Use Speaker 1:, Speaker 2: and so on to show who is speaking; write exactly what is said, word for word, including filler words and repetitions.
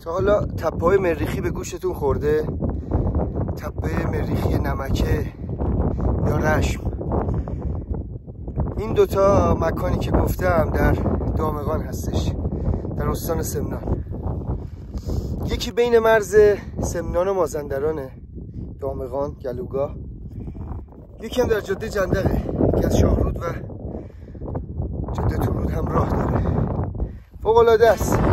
Speaker 1: تا حالا تپه های مریخی به گوشتون خورده؟ تپه مریخی نمکه یا رشم؟ این دوتا مکانی که گفتم در دامغان هستش، در استان سمنان. یکی بین مرز سمنان و مازندرانه، دامغان، گلوگاه. یکی هم در جاده جندقه که از شاهرود و جاده تورود هم راه داره. فوق العاده است.